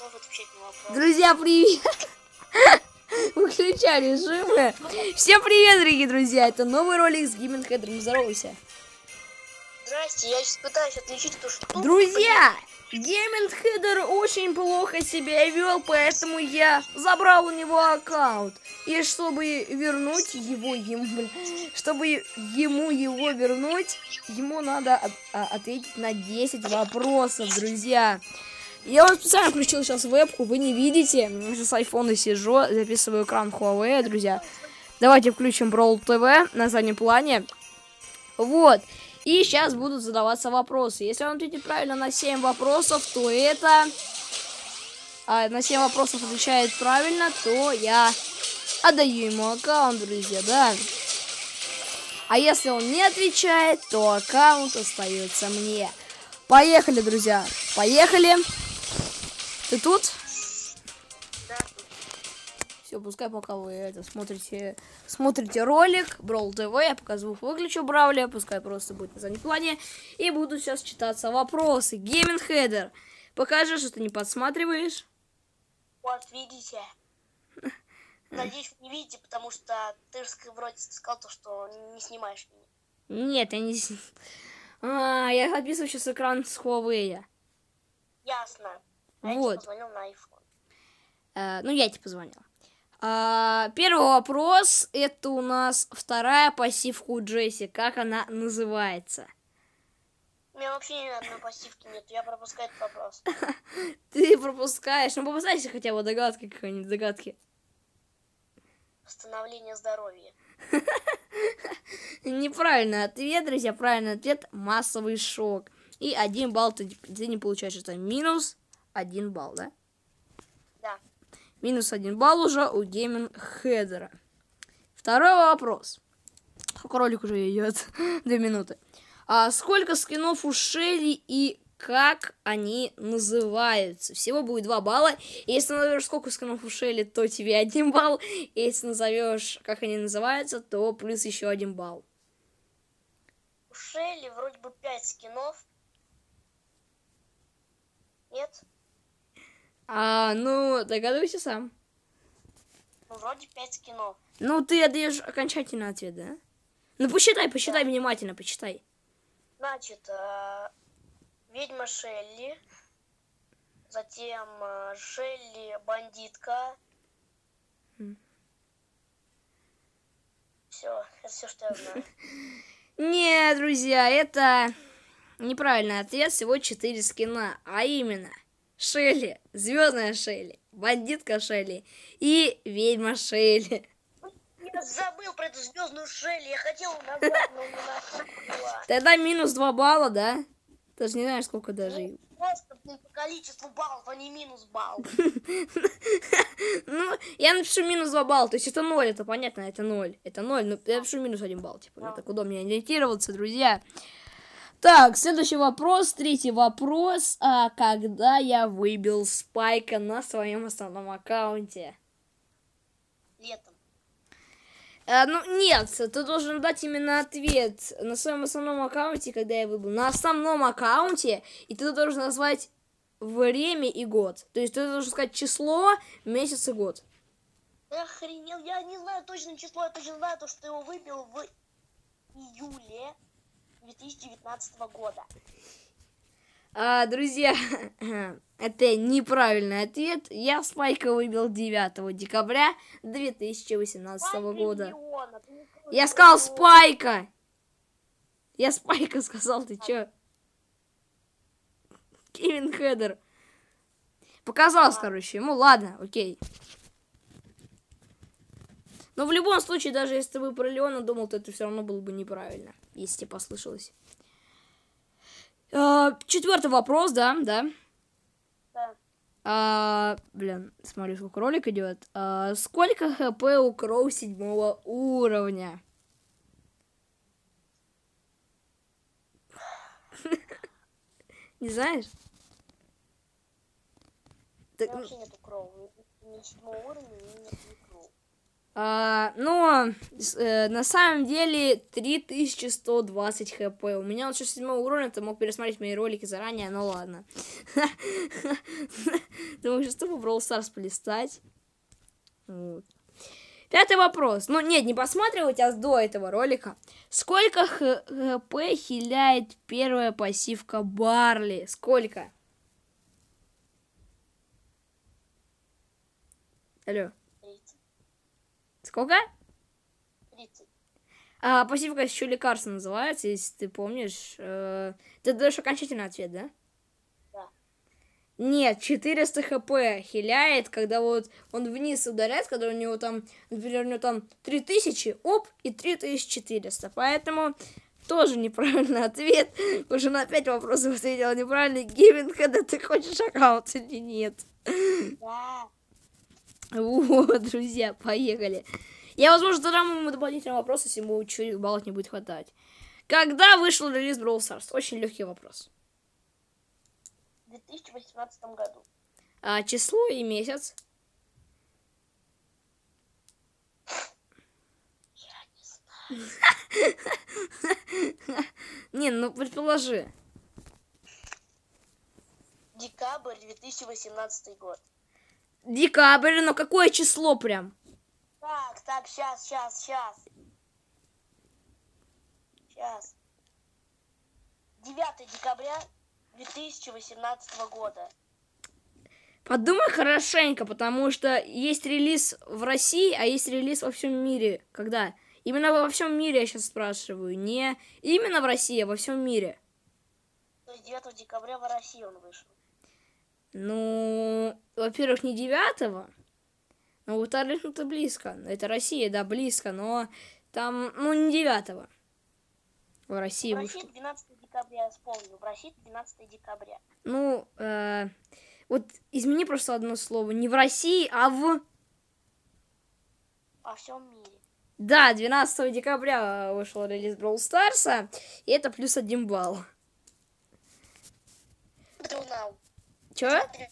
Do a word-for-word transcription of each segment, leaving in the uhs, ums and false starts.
готов отвечать на вопросы. Друзья, привет! Выключай режимы. Всем привет, дорогие друзья! Это новый ролик с Gaming Header. Здоровайся. Здрасте, я сейчас пытаюсь отличить эту штуку. Друзья! Gaming Header очень плохо себя вел, поэтому я забрал у него аккаунт. И чтобы вернуть его, ему, чтобы ему его вернуть, ему надо от, а, ответить на десять вопросов, друзья. Я вот специально включил сейчас вебку, вы не видите. Я сейчас с айфона сижу, записываю экран Huawei, друзья. Давайте включим Brawl ТВ на заднем плане. Вот. И сейчас будут задаваться вопросы. Если он ответит правильно на семь вопросов, то это... А на семь вопросов отвечает правильно, то я отдаю ему аккаунт, друзья, да. А если он не отвечает, то аккаунт остается мне. Поехали, друзья. Поехали. Ты тут? Да. Все, пускай пока вы это смотрите, смотрите ролик Brawl ТВ, я пока звук выключу Бравля, пускай просто будет на заднем плане. И будут сейчас читаться вопросы. Gaming Header, покажи, что ты не подсматриваешь. Вот, видите. Надеюсь, вы не видите, потому что ты же вроде сказал, то, что не снимаешь меня. Нет, я не... А, я записываю сейчас экран с Huawei. Ясно. А я Вот. тебе позвонил на iPhone. А, ну, я тебе позвонил. А, первый вопрос. Это у нас вторая пассивка у Джесси. Как она называется? У меня вообще ни одной пассивки нет, я пропускаю этот вопрос. Ты пропускаешь. Ну, попытайся хотя бы догадки какой-нибудь, догадки. Восстановление здоровья. Неправильный ответ, друзья. Правильный ответ — массовый шок. И один балл ты, ты не получаешь. Это минус один балл, да? Да. Минус один балл уже у Gaming Header. Второй вопрос. Сколько ролик уже идет? Две минуты. А сколько скинов у Шелли и как они называются? Всего будет два балла. Если назовешь сколько скинов у Шелли, то тебе один балл. Если назовешь, как они называются, то плюс еще один балл. У Шелли вроде бы пять скинов. Нет? А, ну, догадывайся сам. Ну, вроде пять скинов. Ну, ты отдаешь окончательный ответ, да? Ну, посчитай, посчитай, да. Внимательно, посчитай. Значит, э, ведьма Шелли, затем э, Шелли бандитка. Mm. Все, это все, что я знаю. Не, друзья, это неправильный ответ. Всего четыре скина, а именно Шелли, звездная Шелли, бандитка Шелли и ведьма Шелли. Я забыл про эту звездную Шелли, я хотел назвать, но не нашла. Тогда минус два балла, да? Ты же не знаешь, сколько даже. Ну, просто по количеству баллов, а не минус балл. Ну, я напишу минус два балла, то есть это ноль, это понятно, это ноль. Это ноль, но я напишу минус один балл, типа, мне так удобнее ориентироваться, друзья. Так, следующий вопрос, третий вопрос. А когда я выбил Спайка на своем основном аккаунте? Летом. А, ну, нет, ты должен дать именно ответ на своем основном аккаунте, когда я выбыл. На основном аккаунте, и ты должен назвать время и год. То есть ты должен сказать число, месяц и год. Я охренел, я не знаю точное число, я точно знаю то, что его выбил в июле две тысячи девятнадцатого года. А, друзья, это неправильный ответ. Я Спайка выбил девятого декабря две тысячи восемнадцатого года. Миллиона, Я сказал Спайка. Я Спайка сказал, ты чё? Gaming Header. Показалось, короче. Ну ладно, окей. Но в любом случае, даже если ты бы про Леона думал, то это все равно было бы неправильно, если тебе послышалось. Uh, четвертый вопрос, да, да. Да. Uh, блин, смотри, сколько ролик идет. Uh, сколько хп у Кроу седьмого уровня? Не знаешь? Вообще нету Кроу. Ни седьмого уровня, ни нет Кроу. А, но э, на самом деле три тысячи сто двадцать хп. У меня он сейчас седьмого уровня, ты мог пересмотреть мои ролики заранее, ну ладно. Думаю, сейчас тупо Brawl Stars полистать. Вот. Пятый вопрос. Ну, нет, не посматривать, а до этого ролика. Сколько хп хиляет первая пассивка Барли? Сколько? Алло. тридцать. Сколько? тридцать. А, пассивка еще лекарство называется, если ты помнишь. Э, ты даешь окончательный ответ, да? Да. Нет, четыреста хп хиляет, когда вот он вниз ударяет, когда у него там, например, у него там три тысячи, оп, и три тысячи четыреста. Поэтому тоже неправильный ответ. Уже на пять вопросов ответила неправильный. Гейминг, когда ты хочешь аккаунт или нет. Да. Вот, друзья, поехали. Я, возможно, задам ему дополнительный вопрос, если ему чуть баллов не будет хватать. Когда вышел релиз Brawl Stars? Очень легкий вопрос. В две тысячи восемнадцатом году. А, число и месяц? Я не знаю. Не, ну предположи. Декабрь две тысячи восемнадцатый год. Декабрь, но какое число прям? Так, так, сейчас, сейчас, сейчас. Сейчас. девятое декабря две тысячи восемнадцатого года. Подумай хорошенько, потому что есть релиз в России, а есть релиз во всем мире. Когда? Именно во всем мире я сейчас спрашиваю. Не именно в России, а во всем мире. То есть девятого декабря в России он вышел. Ну, во-первых, не девятого. Ну, во-вторых, это близко. Это Россия, да, близко, но там, ну, не девятого. В России В вышло. России двенадцатого декабря, я вспомнил. В России двенадцатого декабря. Ну, э, вот измени просто одно слово. Не в России, а в... Во всем мире. Да, двенадцатого декабря вышел релиз Brawl Stars, и это плюс один балл. Ты узнал? Чё?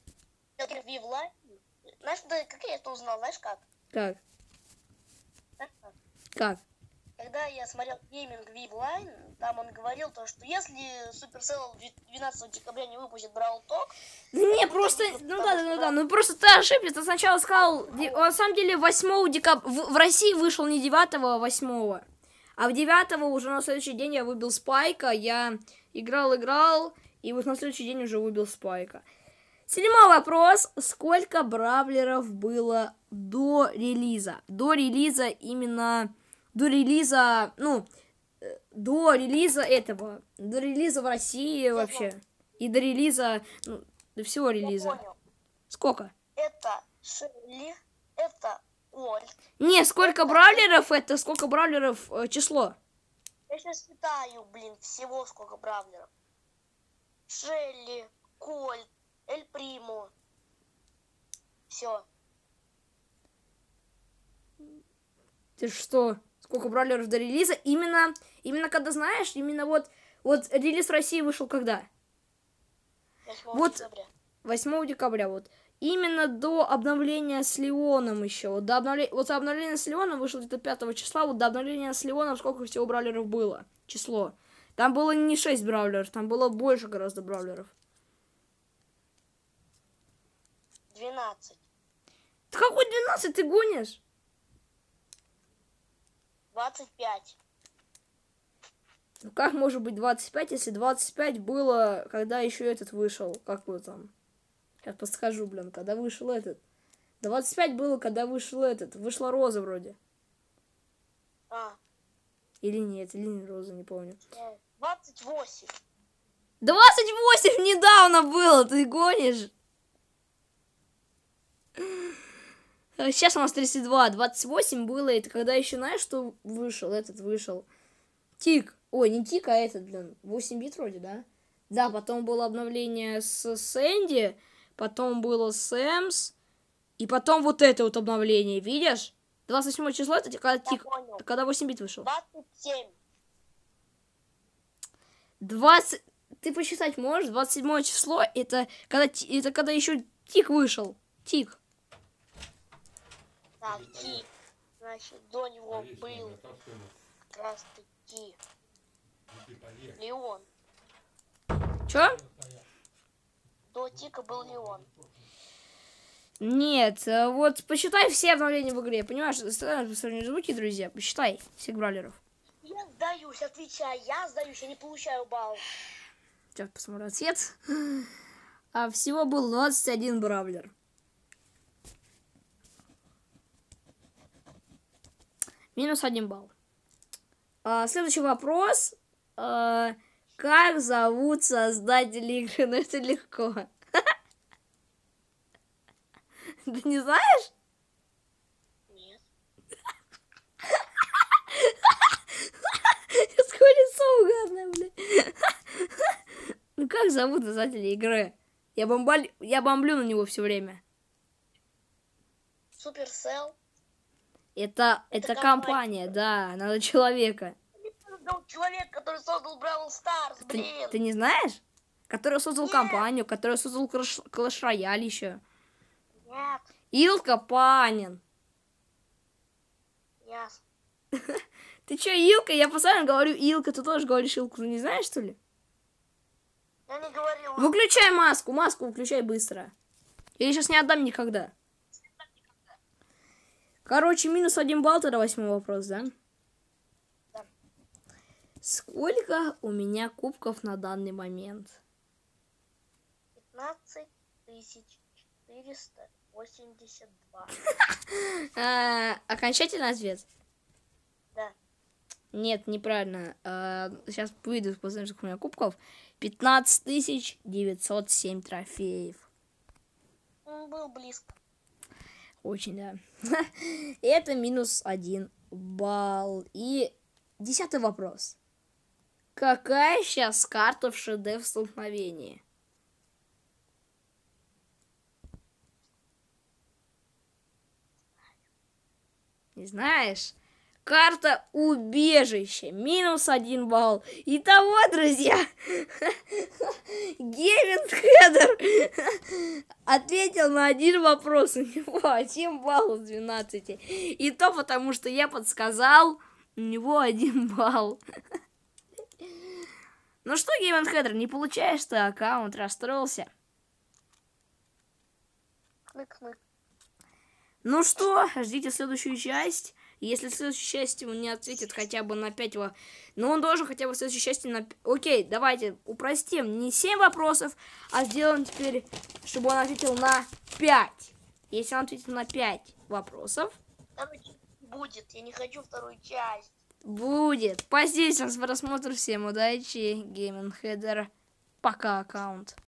Знаешь, да, как я это узнал, знаешь как? Как? Знаешь как? Как? Когда я смотрел гейминг Вивлайн, там он говорил то, что если Supercell двенадцатого декабря не выпустит Brawl Talk... Не, просто, ну да, ну да, ну просто ты ошибся, ты сначала сказал, на самом деле восьмого декабря, в, в России вышел не девятого, а восьмого, а в девятого уже на следующий день я выбил Спайка, я играл, играл, и вот на следующий день уже выбил Спайка. Седьмой вопрос, сколько бравлеров было до релиза? До релиза именно, до релиза, ну, до релиза этого, до релиза в России Я вообще, понял. и до релиза, ну, до всего релиза. Я понял. Сколько? Это Шелли, это Ольг. Не, сколько бравлеров это, сколько бравлеров э, число? Я сейчас считаю, блин, всего сколько бравлеров. Шелли, Кольт, Эль Приму. Все. Ты что? Сколько бравлеров до релиза? Именно, именно когда знаешь, именно вот, вот релиз в России вышел когда? восьмого Вот. декабря. восьмого декабря, вот. Именно до обновления с Леоном еще. Вот до обновления, вот обновление с Леоном вышло где-то пятого числа, вот до обновления с Леоном сколько всего бравлеров было? Число. Там было не шесть бравлеров, там было больше гораздо бравлеров. двенадцать. Да какой двенадцать, ты гонишь? двадцать пять. Ну как может быть двадцать пять, если двадцать пять было, когда еще этот вышел? Как его там? Сейчас подскажу, блин, когда вышел этот. двадцать пять было, когда вышел этот. Вышла Роза вроде. А, Или нет, или не Роза, не помню. двадцать восемь. двадцать восемь недавно было, ты гонишь? Сейчас у нас тридцать два, двадцать восемь было, это когда еще, знаешь, что вышел, этот вышел. Тик. Ой, не Тик, а этот, блин, восемь бит вроде, да? Да, потом было обновление с Сэнди, потом было Сэмс, и потом вот это вот обновление, видишь? двадцать седьмое число, это когда Тик, когда восемь бит вышел. двадцать семь. двадцать... Ты посчитать можешь? двадцать седьмое число, это когда, это когда еще Тик вышел. Тик. Так, Тик. Значит, до него был как раз таки Леон. Чё? До Тика был Леон. Нет, э, вот посчитай все обновления в игре, понимаешь? Сравнить звуки, друзья, посчитай всех бравлеров. Я сдаюсь, отвечай, я сдаюсь, я не получаю балл. Сейчас посмотрю ответ. А всего был двадцать один бравлер. Минус один балл. А, следующий вопрос. А, как зовут создатели игры? Ну это легко. Ты не знаешь? Нет. Какое лицо угарное, блин. Ну как зовут создателя игры? Я, бомбаль... Я бомблю на него все время. Суперселл. Это, это, Это компания, компания. да, надо человека. Человек, который создал Бравл Старс, блин. Ты, ты не знаешь? Который создал Нет. компанию, который создал Clash, Clash Royale еще. Нет. Илка Панин. Ясно. Ты че, Илка? Я постоянно говорю Илка, ты тоже говоришь Илку. Ты не знаешь, что ли? Я не говорила. Выключай маску, маску выключай быстро. Я сейчас не отдам никогда. Короче, минус один балл, тогда восьмой вопрос, да? Да. Сколько у меня кубков на данный момент? пятнадцать тысяч четыреста восемьдесят два. А, окончательный ответ? Да. Нет, неправильно. А, сейчас выйду, посмотрим, сколько у меня кубков. пятнадцать тысяч девятьсот семь трофеев. Он был близко. Очень, да. Это минус один балл. И десятый вопрос. Какая сейчас карта в шедевр столкновения? Не знаешь? Карта убежище. Минус один балл. Итого, друзья, Гейминг Хедер ответил на один вопрос. У него один балл из двенадцати. И то потому, что я подсказал, у него один балл. Ну что, Гейминг Хедер, не получаешь ты аккаунт, расстроился? Кнык-кнык. Ну что, ждите следующую часть. Если в следующей части он не ответит хотя бы на пять, но он должен хотя бы в следующей части на... Окей, давайте упростим. Не семь вопросов, а сделаем теперь, чтобы он ответил на пять. Если он ответит на пять вопросов... Короче, будет. Я не хочу вторую часть. Будет. Спасибо за просмотр. Всем удачи. Гейминг Хедер. Пока, аккаунт.